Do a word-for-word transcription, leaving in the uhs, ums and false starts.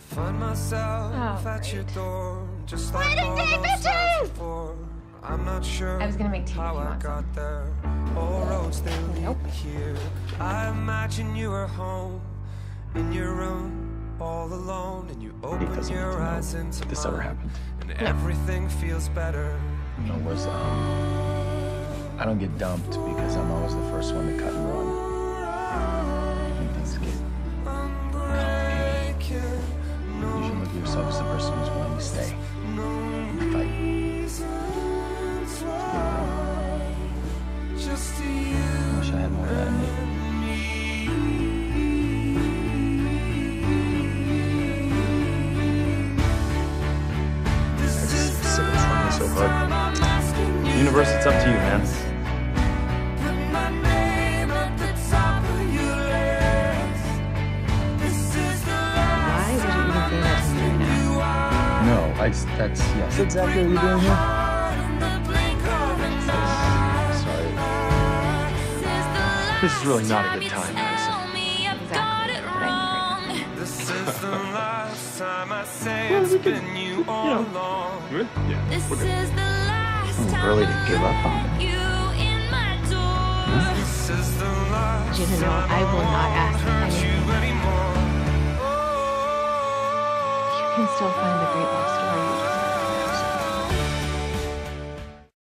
find myself Oh, at your great. door, just like Wedding all day, those bitches! times before. I'm not sure I was gonna make tea if how you I want got some. there. All roads they lead Nope. here. I imagine you were home in your room, all alone, and you open doesn't need your to know eyes into this ever mine, happened. and everything feels better. You know, was um, I don't get dumped because I'm always the first one to cut and run. When things get complicated, you should look at yourself as the person who's willing to stay and fight. Just to you. I wish I had more of that in me. This is the Sick of trying so hard. time I'm asking you. Universe, it's up to you, man. Put my name at the top of your list. This is the Why would you even say that to me right now? you are. No, I just, that's, yes, exactly what you're doing here. In the blink of an eye. Sorry. This is really not a good time, Madison. Exactly what I need right now. This is the last time I say it's been you all along. Yeah. This is the last time Early to give up on you in my door. This is the last You know, time I will not ask hurt you anything. anymore. You can still find the great love stories